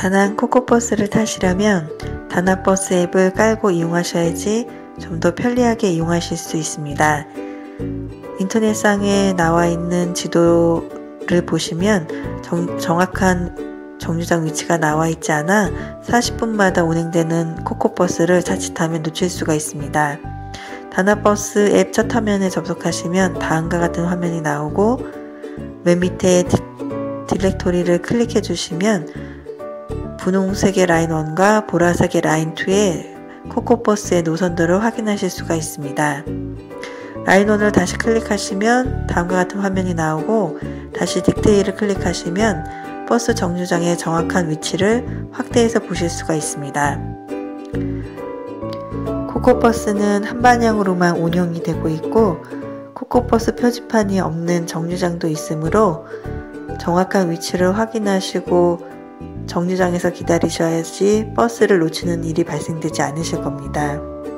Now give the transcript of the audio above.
다낭 코코버스를 타시려면 다나버스 앱을 깔고 이용하셔야지 좀 더 편리하게 이용하실 수 있습니다. 인터넷상에 나와 있는 지도를 보시면 정확한 정류장 위치가 나와 있지 않아 40분마다 운행되는 코코버스를 자칫하면 놓칠 수가 있습니다. 다나버스 앱 첫 화면에 접속하시면 다음과 같은 화면이 나오고 맨 밑에 디렉토리를 클릭해 주시면 분홍색의 라인 1과 보라색의 라인 2의 코코버스의 노선도를 확인하실 수가 있습니다. 라인 1을 다시 클릭하시면 다음과 같은 화면이 나오고 다시 디테일을 클릭하시면 버스 정류장의 정확한 위치를 확대해서 보실 수가 있습니다. 코코버스는 한 방향으로만 운영이 되고 있고 코코버스 표지판이 없는 정류장도 있으므로 정확한 위치를 확인하시고 정류장에서 기다리셔야지 버스를 놓치는 일이 발생되지 않으실 겁니다.